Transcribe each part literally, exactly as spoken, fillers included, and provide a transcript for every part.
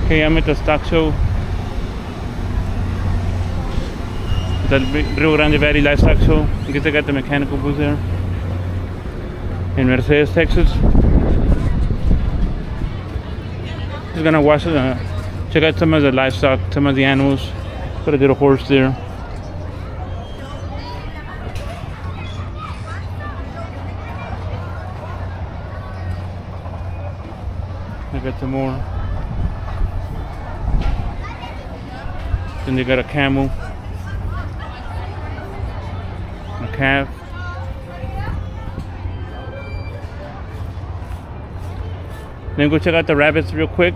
Okay, I'm at the stock show. The Rio Grande Valley Livestock Show. I guess I got the mechanical booth there. In Mercedes, Texas. Just gonna watch it, uh, check out some of the livestock, some of the animals. Got a little horse there. I got some more. Then they got a camel, a calf. Then go check out the rabbits real quick.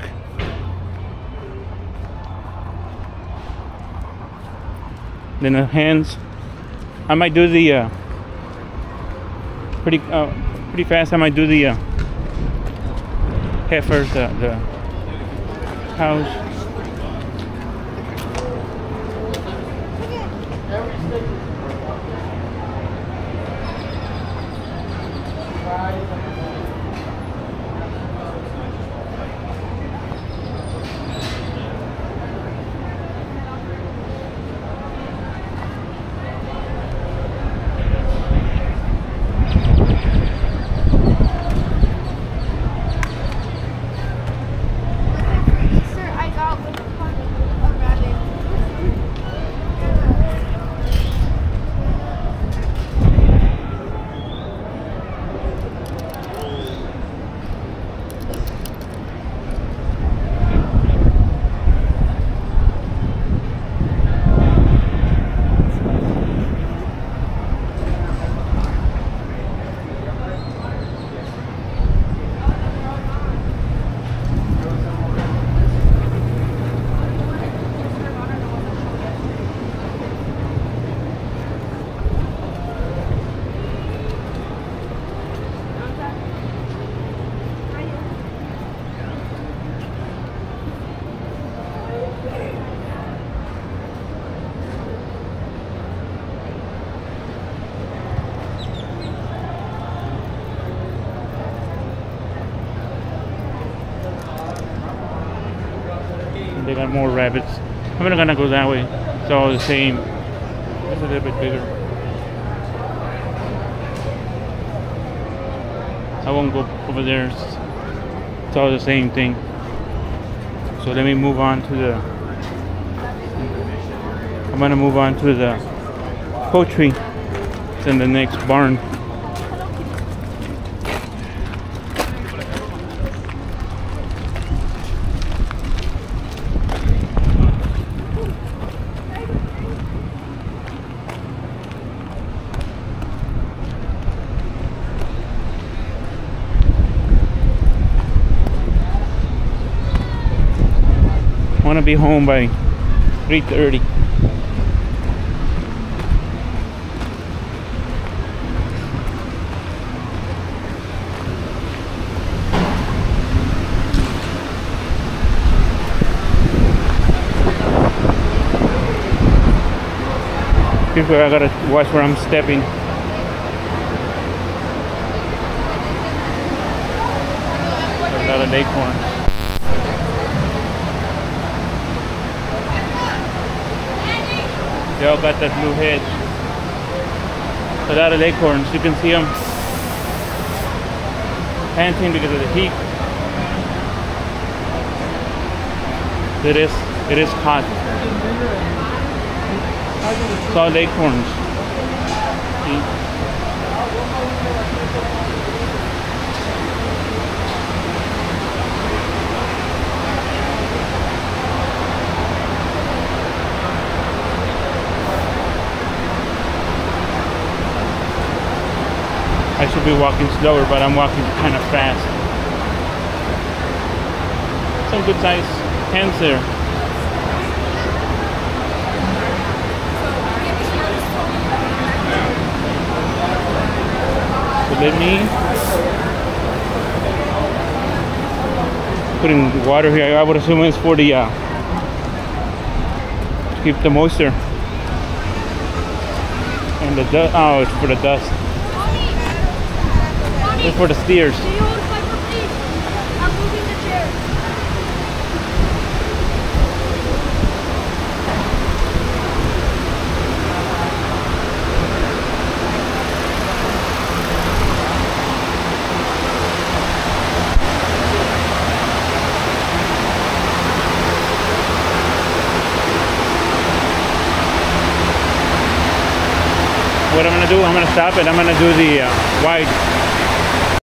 Then the hens. I might do the uh, pretty uh, pretty fast. I might do the uh, heifers, the, the cows. They got more rabbits. I'm not gonna go that way. It's all the same. It's a little bit bigger. I won't go over there. It's, it's all the same thing. So let me move on to the. I'm gonna move on to the poultry. It's in the next barn. I want to be home by three thirty. People, I gotta watch where I'm stepping. There's a lot of acorns. They all got that blue head. A lot of acorns. You can see them panting because of the heat. It is, it is hot. It's all acorns. See? I should be walking slower, but I'm walking kind of fast. Some good sized hens there. So let me putting water here. I would assume it's for the uh, to keep the moisture. And the dust. Oh, it's for the dust. It's for the steers. Can you hold the microphone, please? I'm moving the chair. what I'm gonna do, I'm gonna stop it. I'm gonna do the uh, wide